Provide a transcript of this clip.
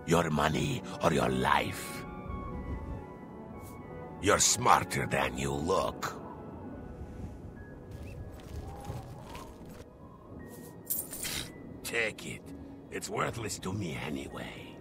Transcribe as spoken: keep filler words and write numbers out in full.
Your money or your life? You're smarter than you look. Take it. It's worthless to me anyway.